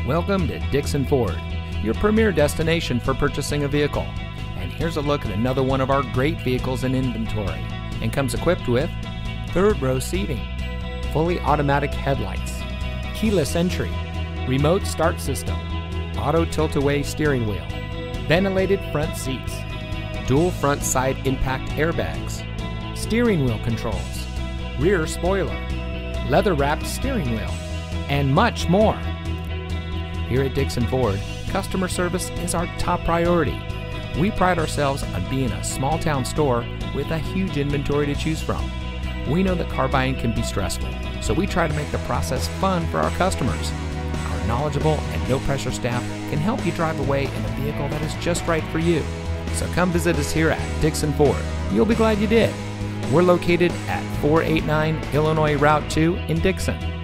Welcome to Dixon Ford, your premier destination for purchasing a vehicle. And here's a look at another one of our great vehicles in inventory, and comes equipped with third row seating, fully automatic headlights, keyless entry, remote start system, auto tilt-away steering wheel, ventilated front seats, dual front side impact airbags, steering wheel controls, rear spoiler, leather-wrapped steering wheel, and much more. Here at Dixon Ford, customer service is our top priority. We pride ourselves on being a small-town store with a huge inventory to choose from. We know that car buying can be stressful, so we try to make the process fun for our customers. Our knowledgeable and no-pressure staff can help you drive away in a vehicle that is just right for you. So come visit us here at Dixon Ford. You'll be glad you did. We're located at 489 Illinois Route 2 in Dixon.